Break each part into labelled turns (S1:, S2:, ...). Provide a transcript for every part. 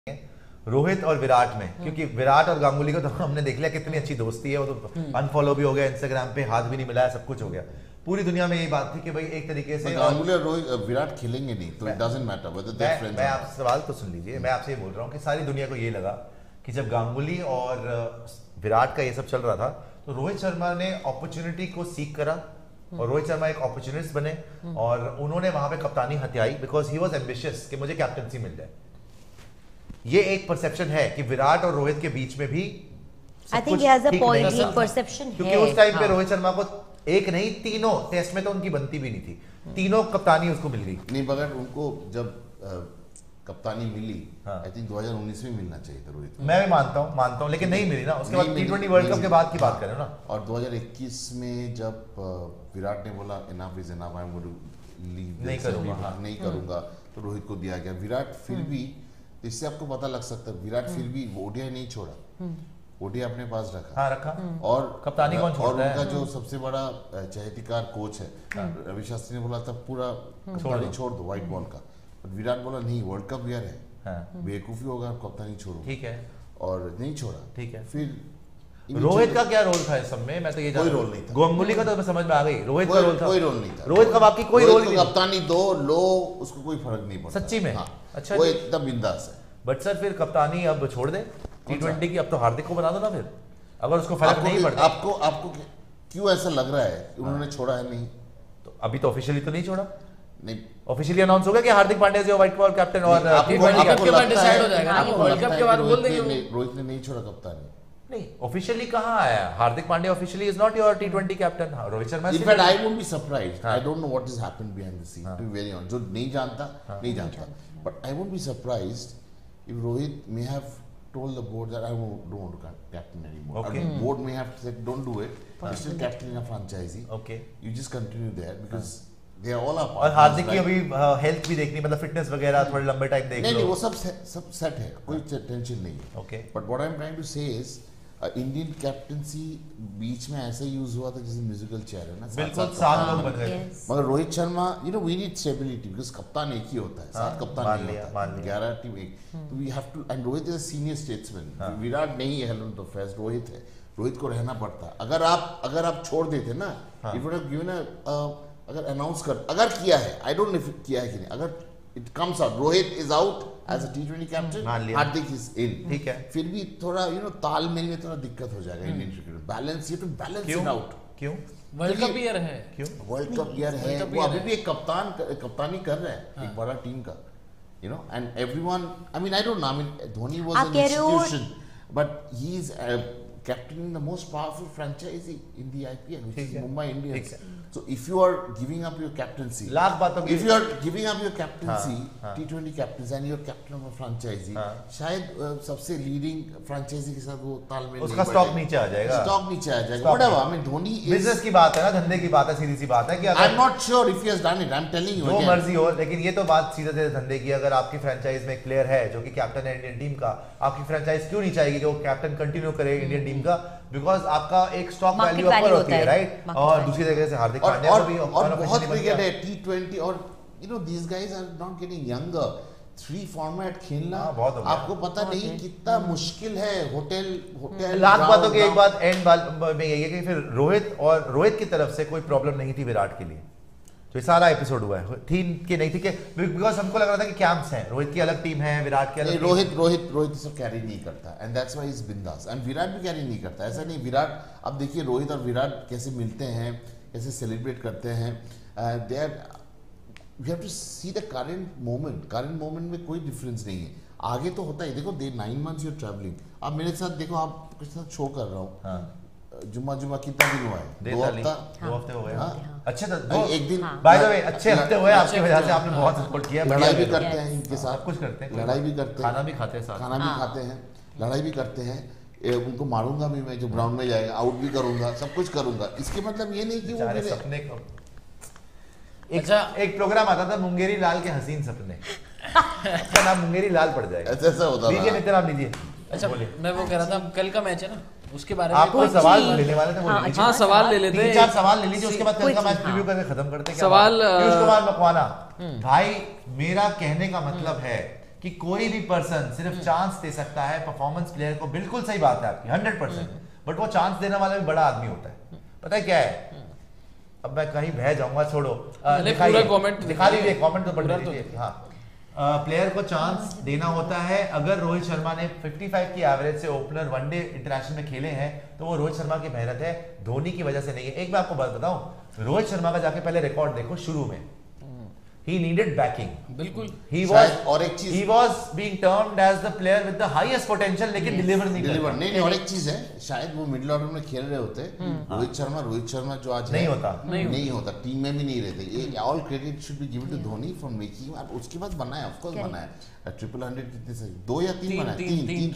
S1: रोहित और विराट में, क्योंकि विराट और गांगुली को तो हमने देख लिया कितनी अच्छी दोस्ती है, वो तो अनफॉलो भी हो गया इंस्टाग्राम पे, हाथ भी नहीं मिलाया, सब कुछ हो गया। पूरी दुनिया में यही बात थी कि भाई एक तरीके से
S2: गांगुली और रोहित विराट खेलेंगे नहीं, तो it doesn't matter whether they are friends.
S1: मैं आपसे सवाल तो सुन लीजिए, मैं आपसे ये बोल रहा हूँ कि सारी दुनिया को ये लगा कि जब गांगुली और विराट का ये सब चल रहा था तो रोहित शर्मा ने अपॉर्चुनिटी को सीख करा और रोहित शर्मा एक अपॉर्चुनिस्ट बने और उन्होंने वहां पे कप्तानी हथियाई बिकॉज ही वाज एम्बिशियस कि मुझे कैप्टनसी मिल जाए। ये एक परसेप्शन है कि विराट और रोहित के बीच में भी
S3: I think he has a point, ये परसेप्शन है,
S1: क्योंकि उस टाइम पे रोहित शर्मा को एक नहीं तीनों टेस्ट में तो उनकी बनती भी नहीं थी, तीनों कप्तानी उसको मिल गई।
S2: नहीं मगर उनको जब कप्तानी मिली आई थिंक 2019 में मिलना चाहिए था रोहित।
S1: मैं भी मानता हूँ लेकिन नहीं मिली ना, उसके बाद T20 वर्ल्ड कप के बाद की बात करें ना।
S2: और 2021 में जब विराट ने बोला enough is enough, I am going to leave, नहीं करूंगा, तो रोहित को दिया गया। विराट फिर भी, इससे आपको पता लग सकता है, विराट फिर भी ओडीआई नहीं छोड़ा, ओडीआई अपने पास रखा। और
S1: कप्तानी कौन छोड़ता है?
S2: उनका जो सबसे बड़ा चहेतीकार कोच है रवि शास्त्री ने बोला था पूरा कप्तानी छोड़ दो व्हाइट बॉल का, बट विराट बोला नहीं, वर्ल्ड कप ईयर है, बेवकूफी होगा कप्तानी छोड़ो,
S1: ठीक है,
S2: और नहीं छोड़ा।
S1: ठीक है,
S2: फिर
S1: रोहित का क्या रोल था इस सब में? मैं तो ये
S2: कोई रोल नहीं था।
S1: गांगुली का तो समझ में आ गई, रोहित का रोल था,
S2: कोई रोल नहीं था।
S1: रोहित का बाकी कोई रोल नहीं,
S2: कप्तानी दो लो, उसको कोई फर्क नहीं पड़ता
S1: सच्ची में।
S2: अच्छा, वो एकदम बिंदास है।
S1: बट सर फिर कप्तानी अब छोड़ दे T20 की, अब तो हार्दिक को बना दो ना फिर, अगर उसको फर्क नहीं पड़ता।
S2: आपको क्यों ऐसा लग रहा है कि उन्होंने छोड़ा है? नहीं,
S1: तो अभी तो ऑफिशियली तो नहीं छोड़ा,
S2: नहीं
S1: ऑफिशियली अनाउंस हो गया कि हार्दिक पांड्या जो व्हाइट बॉल कैप्टन और
S4: T20 के बाद डिसाइड हो जाएगा ना, वर्ल्ड कप के बाद बोल देंगे।
S2: रोहित ने नहीं छोड़ा कप्तानी।
S1: नहीं, ऑफिशियली कहाँ आया Hardik Pandya? Officially is not your T20 captain. Rohit Sharma
S2: In fact, I won't be surprised. I don't know what has happened behind the scene. To be very honest, जो नहीं जानता, but I won't be surprised if Rohit may have told the board that I don't want to captain anymore.
S1: Okay.
S2: The board may have said don't do it. You're still captaining a franchisee.
S1: Okay.
S2: You just continue there because they are all our partners.
S1: और हार्दिक की अभी health भी देखनी, मतलब fitness वगैरह थोड़े लंबे time देख लो।
S2: नहीं, वो सब सेट है, कोई टेंशन नहीं है।
S1: Okay.
S2: But what I'm trying to say is Indian captaincy बीच में ऐसे यूज हुआ था जैसे म्यूजिकल चेयर है ना,
S1: बिल्कुल 7 लोग बन गए।
S2: मगर Rohit Sharma we need stability because कप्तान एक ही होता है, 7 कप्तान नहीं होता, 11 टीम एक, तो we have to, and Rohit is a senior statesman. Virat नहीं है हेलन तो फर्स्ट, रोहित है, रोहित को रहना पड़ता। अगर आप छोड़ देते ना, इफ वुड हैव गिवन अगर अनाउंस कर, अगर किया है, आई डोंट नो इफ किया है कि नहीं, अगर it comes out Rohit is out as a T20 captain, Hardik is in, ठीक है, फिर भी थोड़ा तालमेल में थोड़ा दिक्कत हो जाएगा इंडियन क्रिकेट में। बैलेंस, ये तो बैलेंस इट आउट।
S1: क्यों?
S4: वर्ल्ड कप ईयर है,
S1: क्यों
S2: वर्ल्ड कप ईयर है, वो अभी भी एक कप्तानी कर रहा है एक बड़ा टीम का, and everyone, I mean I don't know, I mean Dhoni was an institution but he is captaining the most powerful franchisee in the IPL, which is Mumbai Indians. So if you are giving up your captaincy, if you are giving up your captaincy, T20 captaincy, and you are captain of a franchisee, शायद सबसे leading franchise के साथ वो तालमेल,
S1: उसका stock नीचे आ जाएगा,
S2: whatever. I mean Dhoni
S1: business की बात है ना, धंधे की बात है, सीधी सी बात है कि
S2: I'm not sure if he has done it. I'm telling you,
S1: जो मर्जी हो, लेकिन ये तो बात सीधे सीधे धंधे की। अगर आपकी फ्रेंचाइज में एक प्लेयर है जो कि कैप्टन है इंडियन टीम का, आपकी फ्रेंचाइज क्यों नहीं चाहेगी कि वो कैप्टन कंटिन्यू करे इंडियन टीम का? बिकॉज आपका एक स्टॉक वैल्यू ऊपर होती है, राइट? और दूसरी जगह से हार्दिक पांड्या को भी
S2: और बहुत क्रिकेट है T20, और these guys are not getting younger. 3 format खेलना आपको पता नहीं कितना मुश्किल है। होटल
S1: लाख बातों की एक बात एंड में यही है कि फिर रोहित की तरफ से कोई प्रॉब्लम नहीं थी विराट के लिए, तो ये सारा एपिसोड हुआ है, थी कि नहीं थी, कि बिकॉज हमको लग रहा था कि कैंप्स हैं, रोहित की अलग टीम है, विराट की अलग।
S2: रोहित सब कैरी नहीं करता, एंड दैट्स व्हाई इज बिंदास, एंड विराट भी कैरी नहीं करता। ऐसा नहीं, विराट, अब देखिए रोहित और विराट कैसे मिलते हैं, कैसे सेलिब्रेट करते हैं, they are, we have to see the current moment में कोई डिफरेंस नहीं है। आगे तो होता है, देखो 9 months यू आर ट्रैवलिंग, अब मेरे साथ देखो, आपके साथ शो कर रहा हूँ, जुम्मा कितना दिन हुआ है? 2
S1: हफ्ते हो गए। अच्छे
S2: एक दिन,
S1: बाय द वे अच्छे हफ्ते हुए आपकी वजह से, आपने बहुत सपोर्ट किया।
S2: लड़ाई भी करते हैं इनके साथ,
S1: कुछ करते हैं,
S2: लड़ाई भी करते हैं,
S1: खाना भी खाते हैं,
S2: लड़ाई भी करते हैं, उनको मारूंगा भी मैं, जो ग्राउंड में जाएगा आउट भी करूंगा, सब कुछ करूंगा। इसके मतलब ये नहीं कि वो मेरे
S1: सपने को एक प्रोग्राम आता था मुंगेरी लाल के हसीन सपने, उसका नाम मुंगेरी लाल पड़ जाएगा,
S2: ऐसा होता था।
S1: लीजिए नितिन, आप लीजिए।
S4: अच्छा, मैं वो कह रहा था, कल का मैच है ना, उसके बारे में
S1: आपको सवाल लेने वाले थे,
S4: हाँ सवाल ले लेते हैं,
S1: 3-4 सवाल ले लीजिए, उसके बाद कल का मैच रिव्यू करके खत्म करते हैं।
S4: सवाल
S1: पीयूष कुमार मकवाना, भाई मेरा कहने का मतलब है कि कोई भी पर्सन सिर्फ चांस दे सकता है परफॉर्मेंस प्लेयर को, बिल्कुल सही बात है आपकी 100%, बट वो चांस देने वाला भी बड़ा आदमी होता है। पता है क्या है, अब मैं कहीं बह जाऊंगा, छोड़ो,
S4: पूरा कमेंट
S1: दिखा दीजिए, कमेंट तो पढ़ लीजिए। हाँ, प्लेयर को चांस देना होता है। अगर रोहित शर्मा ने 55 की एवरेज से ओपनर वनडे इंटरनेशनल में खेले हैं तो वो रोहित शर्मा की मेहनत है, धोनी की वजह से नहीं है। एक मैं आपको बात बताऊं, रोहित शर्मा का जाके पहले रिकॉर्ड देखो, शुरू में he needed backing,
S4: बिल्कुल
S1: he was,
S2: और एक चीज,
S1: he was being termed as the player with the highest potential, लेकिन डिलीवर
S2: नहीं, और एक चीज है, शायद वो मिडिल ऑर्डर में खेल रहे होते, रोहित शर्मा जो आज
S1: नहीं होता, टीम में भी नहीं रहते। ये all credit should be given to Dhoni for making, उसके बाद बनाया, ऑफ कोर्स बनाया, 100 कितने से 2 या 3 बनाए, 3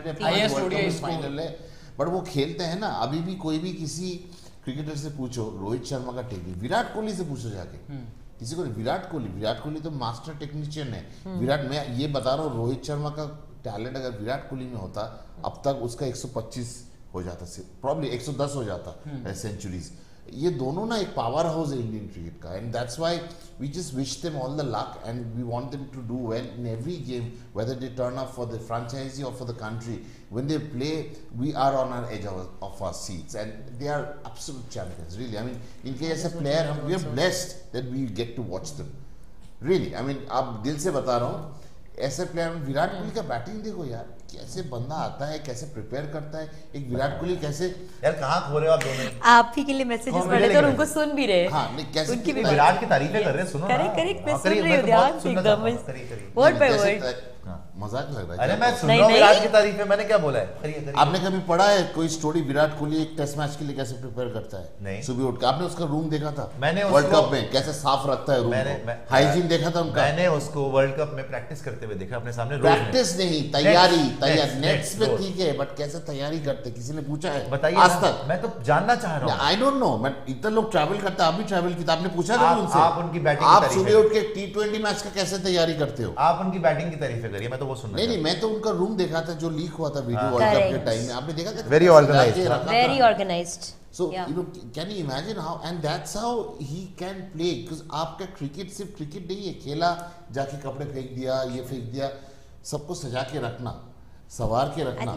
S1: 100 फाइनल है, बट वो खेलते हैं ना। अभी भी कोई भी किसी क्रिकेटर से पूछो रोहित शर्मा का टेक्निक, विराट कोहली से पूछो जाके, किसी को, विराट कोहली तो मास्टर टेक्नीशियन है। विराट, मैं ये बता रहा हूँ, रोहित शर्मा का टैलेंट अगर विराट कोहली में होता, अब तक उसका 125 हो जाता, प्रॉब्ली 110 हो जाता सेंचुरीज। ये दोनों ना एक पावर हाउस है इंडियन क्रिकेट का, and that's why we just wish them all the luck and we want them to do well in every game, whether they turn up for the franchise और for the country. When they play, we are on our edge of our seats, and they are absolute champions. Really, I mean, इनके जैसे player, we are blessed that we get to watch them. Really, I mean, आप दिल से बता रहा हूँ, ऐसे player में विराट कोहली का बैटिंग देखो यार, कैसे बंदा आता है, कैसे प्रिपेयर करता है। एक विराट कोहली कैसे, यार कहाँ खो रहे हो आप दोनों?
S3: आप ही के लिए मैसेजेस पढ़ रहे थे और उनको सुन भी रहे।
S2: हाँ, नहीं कैसे
S3: उनकी
S2: भी
S1: विराट की तारीफें कर रहे हैं, सुनो ना।
S3: करेक्ट, मैं सुन रही हूँ ध्यान से एकदम, वर्ड बाय वर्ड।
S2: मजाक लग रहा है?
S1: अरे मैं सुन रहा हूँ विराट की तारीफ है, मैंने क्या बोला है?
S2: आपने कभी पढ़ा है कोई स्टोरी विराट कोहली एक टेस्ट मैच के लिए कैसे प्रिपेयर करता है?
S1: नहीं।
S2: सुबह उठ के आपने उसका रूम देखा था?
S1: मैंने
S2: वर्ल्ड कप में कैसे साफ रखता है रूम, हाइजीन देखा था उनका?
S1: मैंने उसको वर्ल्ड कप में प्रैक्टिस करते हुए देखा अपने सामने।
S2: प्रैक्टिस नहीं, तैयारी नेट्स पे ठीक है, बट कैसे तैयारी करते, किसी ने पूछा है?
S1: बताइए
S2: आज तक।
S1: मैं तो जानना चाह रहा हूँ।
S2: आई डोंट नो, मैं इतने लोग ट्रैवल करते हैं, आप भी ट्रैवल किया, आपने पूछा था उनसे?
S1: आप उनकी बैटिंग,
S2: आप सुबह उठ के T20 मैच का कैसे तैयारी करते हो?
S1: आप उनकी बैटिंग की तारीफें करिए, मैं तो वो सुनना।
S2: नहीं, मैं तो उनका रूम देखा था जो लीक हुआ था वीडियो वर्ल्ड कप के टाइम में, आपने देखा था?
S1: Very organised.
S2: So you know, can you imagine how, and that's how he can play, because आपका क्रिकेट सिर्फ क्रिकेट नहीं है, खेला जाके कपड़े फेंक दिया, ये फेंक दिया, सबको सजा के रखना, सवार के रखना,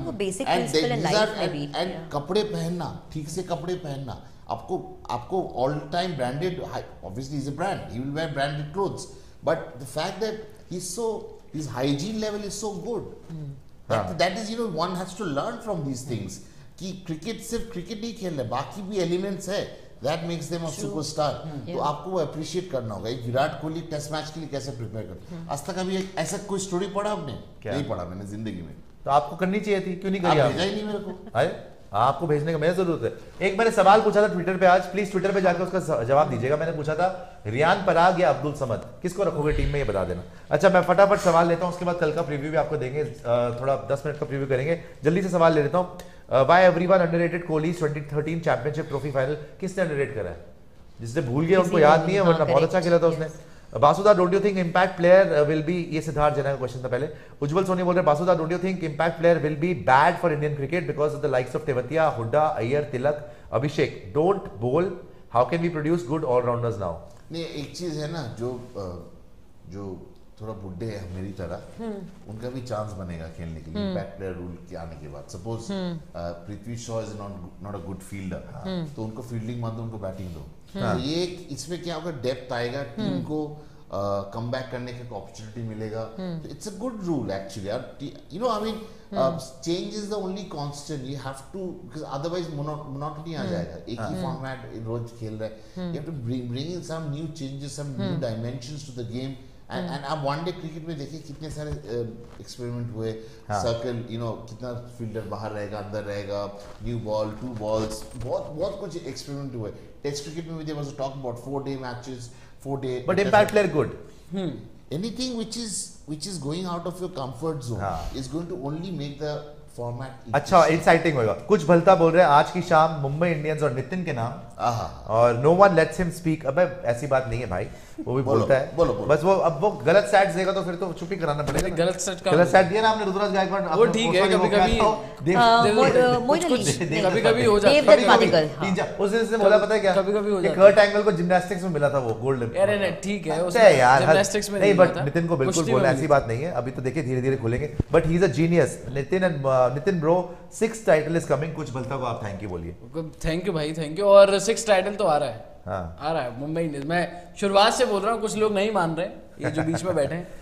S2: एंड कपड़े पहनना, ठीक से कपड़े पहनना। आपको all time branded, obviously is a brand, he will wear branded clothes, but the fact that his hygiene level is so good, that is, you know, one has to learn from these things, कि cricket सिर्फ cricket नहीं खेल रहे, बाकी भी elements है, that makes them a superstar। तो आपको वो अप्रिशिएट करना होगा। एक विराट कोहली टेस्ट मैच के लिए कैसे प्रिपेयर करते, आज तक अभी ऐसा कोई स्टोरी पढ़ा आपने? नहीं पढ़ा मैंने जिंदगी में।
S1: तो आपको करनी चाहिए थी, क्यों नहीं करी?
S2: भेजा ही नहीं मेरे को।
S1: आपको भेजने का मेरी जरूरत है। एक मैंने सवाल पूछा था ट्विटर पे, आज प्लीज ट्विटर पे जाकर उसका जवाब दीजिएगा। मैंने पूछा था रियान पराग या अब्दुल समद, किसको रखोगे टीम में, ये बता देना। अच्छा, मैं फटाफट सवाल लेता हूँ, उसके बाद कल का प्रीव्यू भी आपको देंगे, थोड़ा 10 मिनट का प्रीव्यू करेंगे। जल्दी से सवाल ले लेता हूँ। Why everyone underrated Kohli 2013 championship trophy final? किसने अंडररेट करा है? जिसने भूल गया उनको याद नहीं है, वरना बहुत अच्छा खेला था उसने। Basuda, don't you think impact player will be, ये सिद्धार्थ जना का क्वेश्चन था पहले। उज्जवल सोनी बोल रहे, Basuda, don't you think impact player will be bad for Indian cricket because of the likes of Tewatia, Hooda, Iyer, Tilak, Abhishek don't bowl, how can we produce good all-rounders now?
S2: नहीं, एक चीज है ना, जो थोड़ा बुड्ढे है मेरी तरह, उनका भी चांस बनेगा खेलने के लिए इम्पैक्ट प्लेयर रूल के आने के बाद। Suppose Prithvi Shaw is not a good fielder, तो उनको फील्डिंग मत दो, उनको बैटिंग दो। तो ये इसमें क्या होगा, डेप्थ आएगा, टीम को कम बैक करने का अपॉर्चुनिटी मिलेगा। तो it's a good rule actually, you know, I mean change is the only constant, you have to, because otherwise monotony आ जाएगा, एक ही फॉर्मेट रोज खेल रहे हैं। You have to bring in some new changes, some new dimensions to the game. And आप one day cricket में देखिए कितने सारे एक्सपेरिमेंट हुए, सर्कल, यू नो, कितना फील्डर बाहर रहेगा, अंदर रहेगा, न्यू बॉल, 2 balls, बहुत कुछ एक्सपेरिमेंट हुए। टेस्ट क्रिकेट में भी there was a talk about 4-day matches, 4-day,
S1: but impact player good.
S2: Anything which is going out of your comfort zone is going to only make the format
S1: अच्छा exciting होगा। कुछ भलता बोल रहे हैं आज की शाम मुंबई इंडियंस और नितिन के नाम, और no one lets him speak. अबे ऐसी बात नहीं है भाई, वो भी बोलता है।
S2: बोलो।
S1: बस वो अब वो गलत स्टैट्स देगा तो फिर तो चुप ही कराना पड़ेगा।
S4: गलत स्टैट
S1: दिया ना आपने ऋतुराज गायकवाड़।
S4: वो ठीक है, कभी-कभी कभी-कभी हो जाता है।
S3: देवदत्त पादिकर,
S1: उस दिन से बोला पता है क्या,
S4: कभी-कभी हो
S1: कि
S4: जाता है।
S1: कर्ट एंगल को जिम्नास्टिक्स में मिला था वो गोल्ड।
S4: अरे नहीं ठीक है,
S1: उसमें यार
S4: जिम्नास्टिक्स में
S1: नहीं,
S4: मिला
S1: बट
S4: था।
S1: नितिन को बिल्कुल
S4: कुश्ती
S1: बोला,
S4: में
S1: ऐसी
S4: मिला
S1: बात नहीं है। अभी तो देखिए धीरे धीरे खुलेंगे, but he is a genius. Nitin bro 6th title is coming. कुछ भलता को आप थैंक यू बोलिए।
S4: था। थैंक यू भाई, थैंक यू। और 6 टाइटल तो आ रहा है,
S1: हाँ
S4: आ रहा है मुंबई इंडियंस। मैं शुरुआत से बोल रहा हूँ, कुछ लोग नहीं मान रहे, ये जो बीच में बैठे हैं,